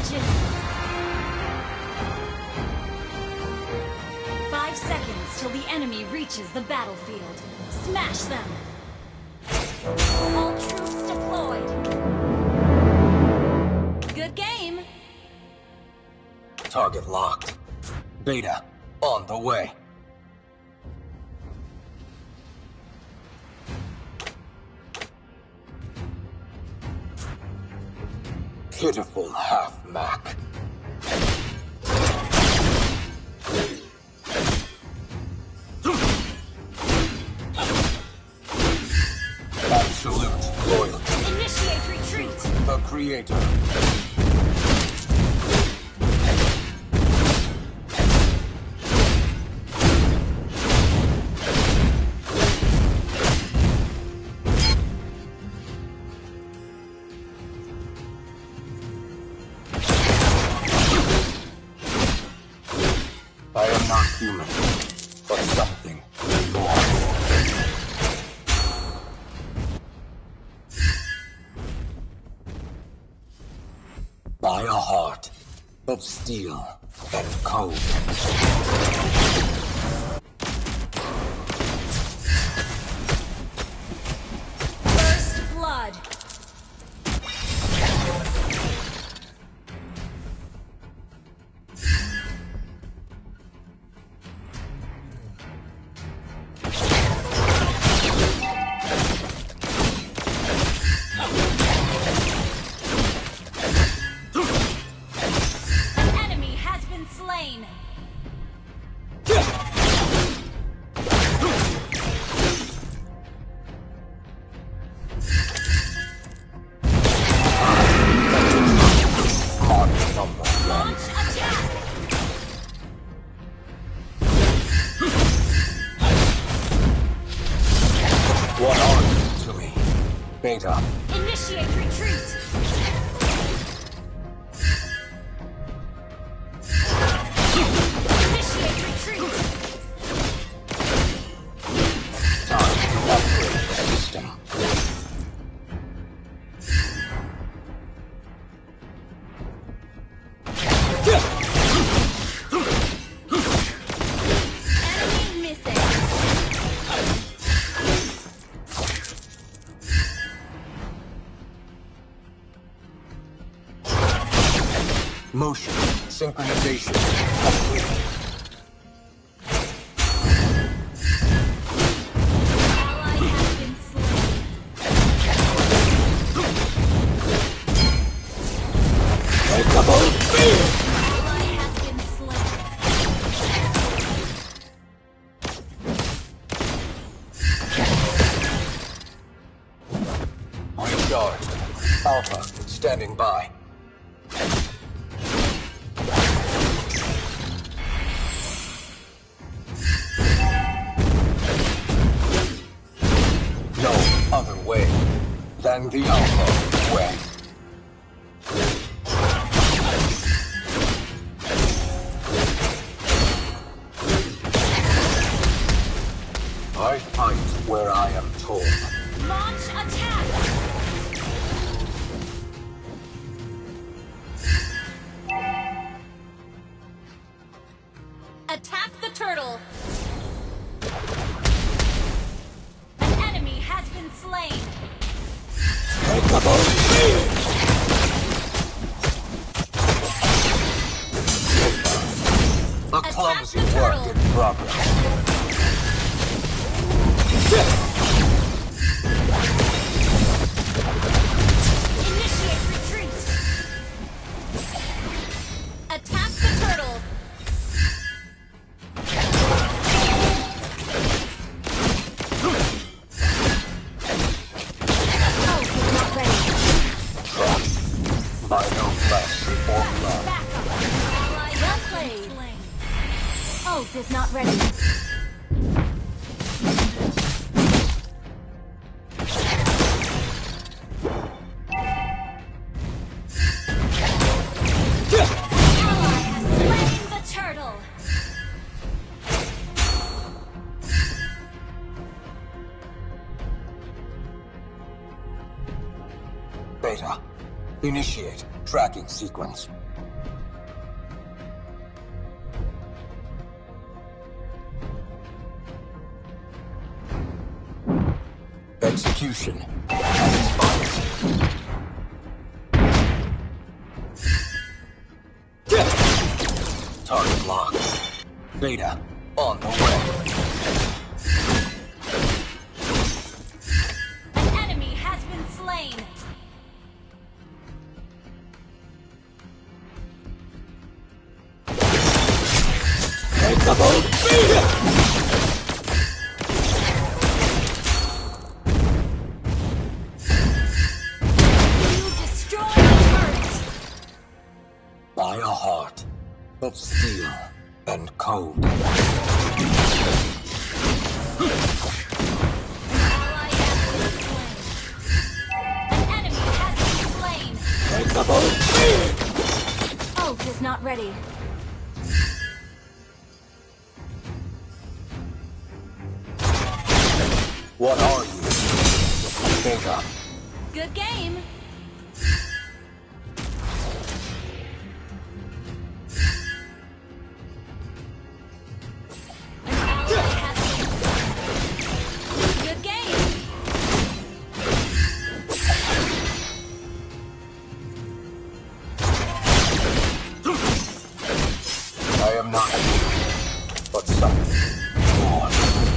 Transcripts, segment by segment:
begins. 5 seconds till the enemy reaches the battlefield. Smash them! All troops deployed. Good game. Target locked. Beta, on the way. Pitiful half-Mac. Absolute loyalty. Initiate retreat. The Creator. I am not human, but something more. By a heart of steel and cold. First blood. An enemy has been slain. Mark number one. Launch attack. What are you to me? Beta. Initiate retreat. Initiate retreat. Time to upgrade the system. Enemy missing. Motion. Synchronization. Complete. Ally has been slain. Breakable fear. Ally has been slain. Recharged. Alpha, standing by. No other way than the Alpha way. I fight where I am told. Launch attack. Attack the turtle. An enemy has been slain. Breakable fear. A clumsy the work turtle. in progress. Initiate retreat. Attack the turtle. Oh, he's not ready. Trapped by no flesh or blood. Back up. Ally has been slain. Ult is not ready. Ally has slain the turtle. Beta, initiate tracking sequence. Execution at its finest. Target locked. Beta on the way. An enemy has been slain. You destroyed the turret. By a heart of steel and cold. An ally has been slain. An enemy has been slain. Ult is not ready. What are you? Beta. Good game. An ally has been slain. Good game. I am not you, but something more.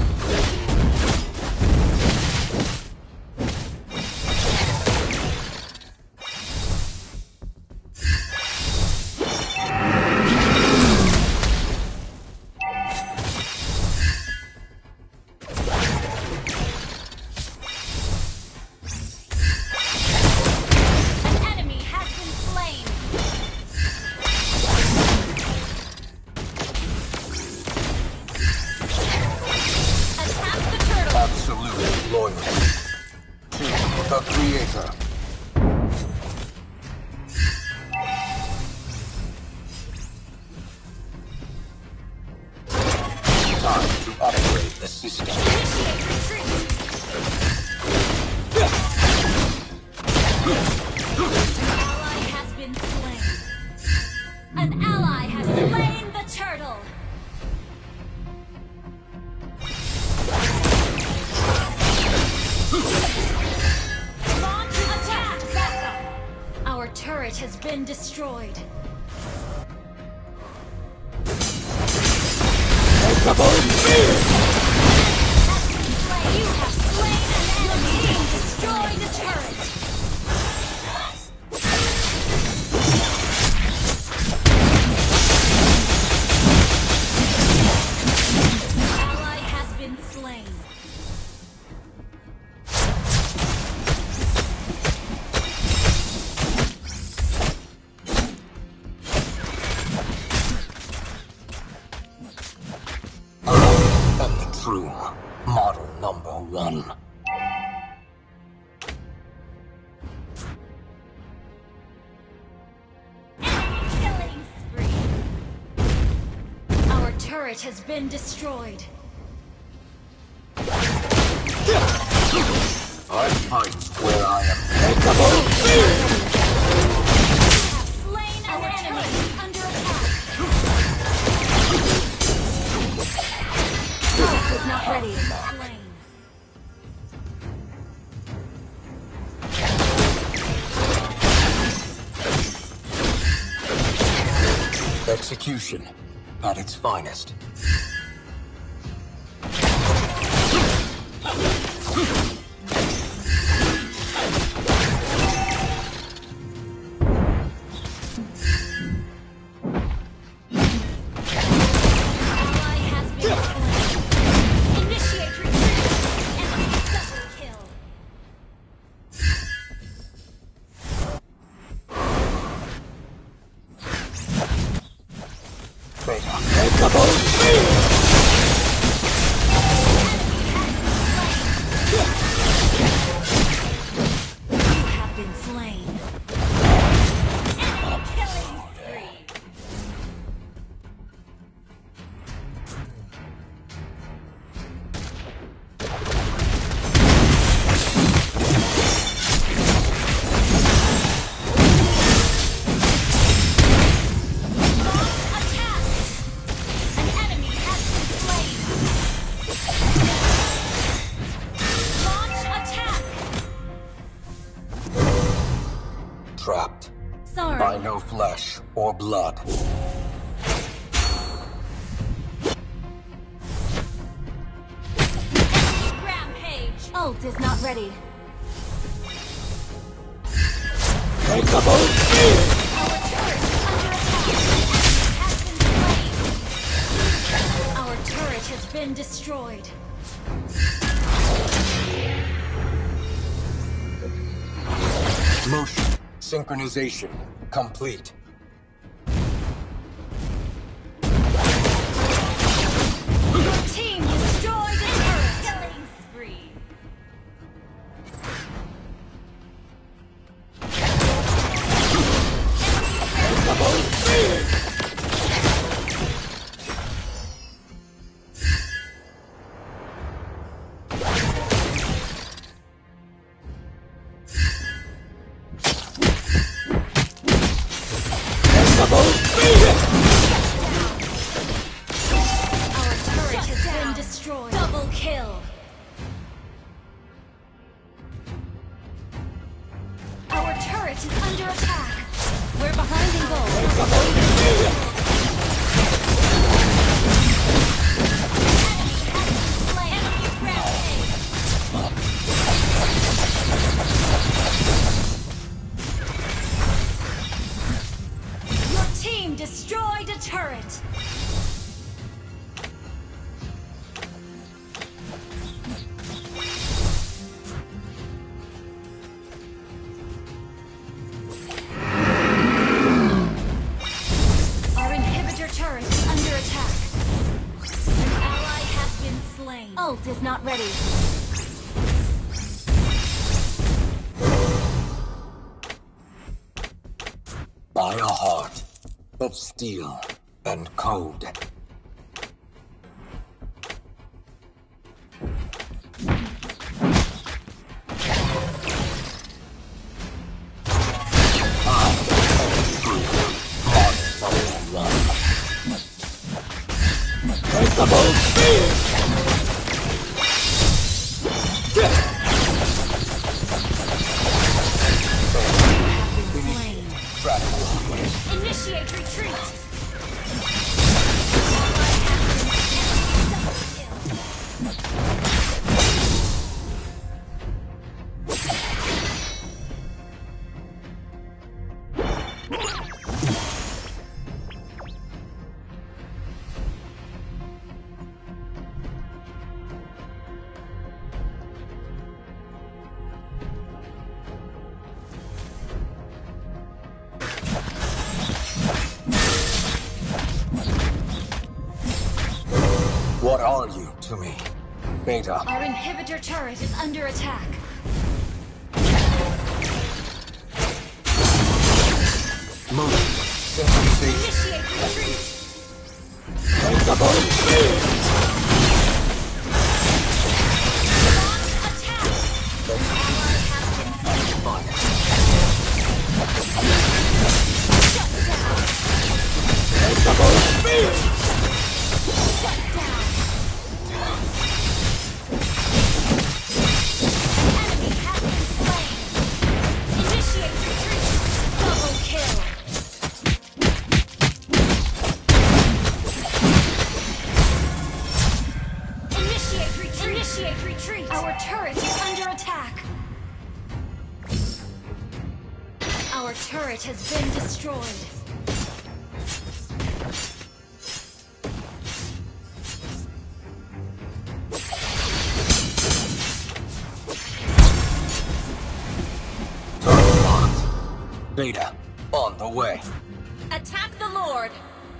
An enemy has been slain. Attack the turtle. Absolute loyalty to the Creator. Time to upgrade the system. Initiate retreat. An ally has been slain. An ally has slain the turtle. Launch attack backup. Our turret has been destroyed. You have slain an enemy and destroyed a turret. Ally has been slain. And the true model number one. Killing spree. Our turret has been destroyed. I fight where I am. You have slain an enemy under attack. Ult is not ready. Slain. Execution at its finest. Ally has been slain. Initiate retreat. Enemy double kill. Beta. You have been slain. Enemy killing spree. Launch attack. An enemy by no flesh or blood. Rampage! Ult is not ready. Take the boat! Our turret has been destroyed. Motion. Synchronization. Complete. Your team destroyed the turret. Killing spree. Destroyed. Double kill. Our turret is under attack. We're behind in goal. Enemy rampage. Your team destroyed a turret. Ult is not ready. By a heart of steel and code. Take the boat! Initiate retreat! What are you to me, Beta? Our inhibitor turret is under attack. Motion. Synchronization. Initiate retreat! Take the boat! Launch attack! Ally has been slain. Shut down! Take the boat! Shut down! Enemy has been slain. Initiate retreat! Double kill! Initiate retreat! Our turret is under attack! Our turret has been destroyed. Turret locked. Beta, on the way. Attack the Lord!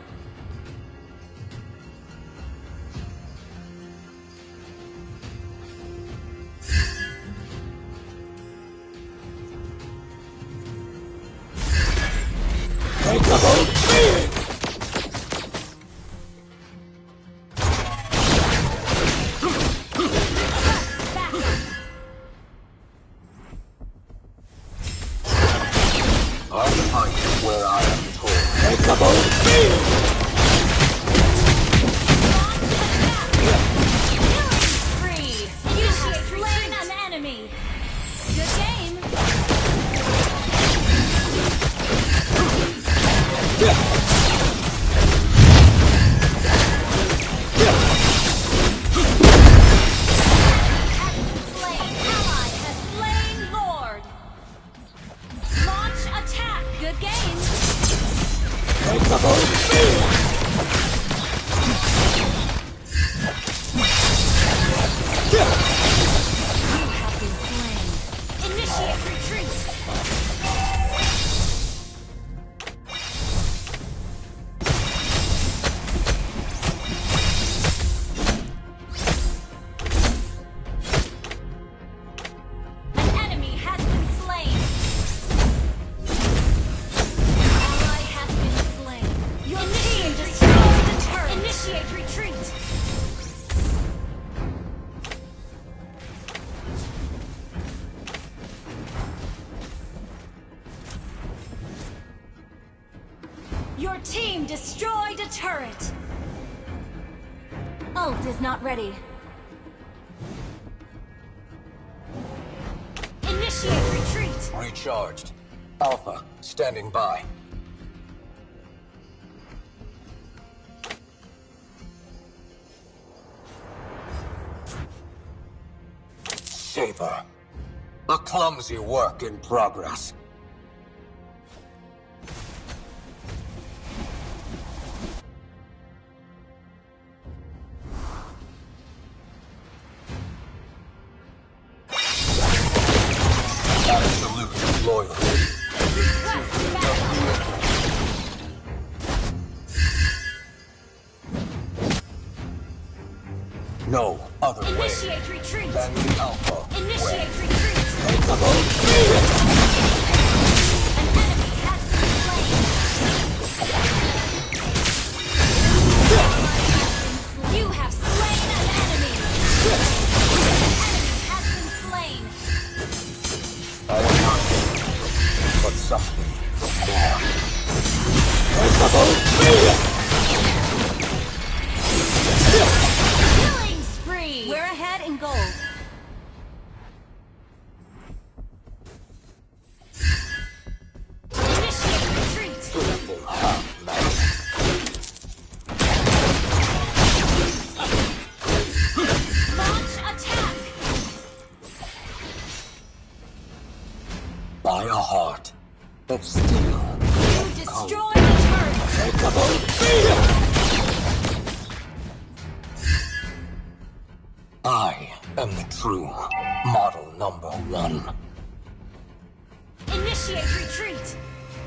Take the boat! Back! I'll find you where I am told. Take the boat! Killing spree! You have slain an enemy! Good game! team destroyed a turret. Ult is not ready. Initiate retreat. Recharged. Alpha, standing by. Saber. A clumsy work in progress. Absolute loyalty. Request backup. No other way Initiate retreat. than the Alpha way. Initiate retreat. Break the boat. An enemy has been slain. You have slain an enemy. An enemy has been slain. I am not here, but something more. Break the boat. Killing spree. We're ahead in gold. Initiate retreat. Triple half match. Launch attack. By a heart of steel. You destroy the turret. Break the boat. I am the true model number one. Initiate retreat.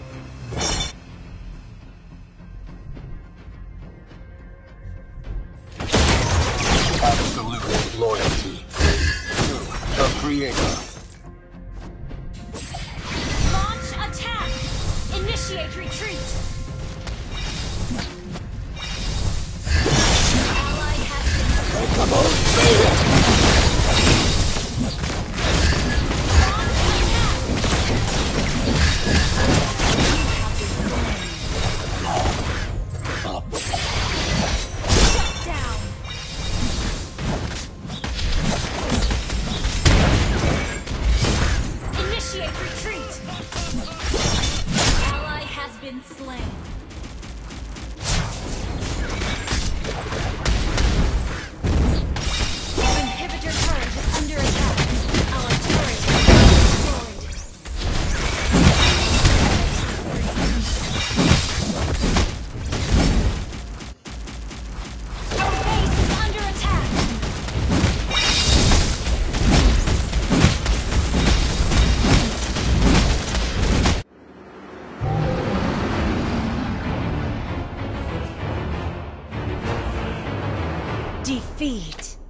Absolute loyalty to the Creator. Launch attack. Initiate retreat. Ally has been Break the boat. shut down. Initiate retreat. Ally has been slain. Inhibitor turret is under attack. Our turret has been destroyed. Our base is under attack. Defeat.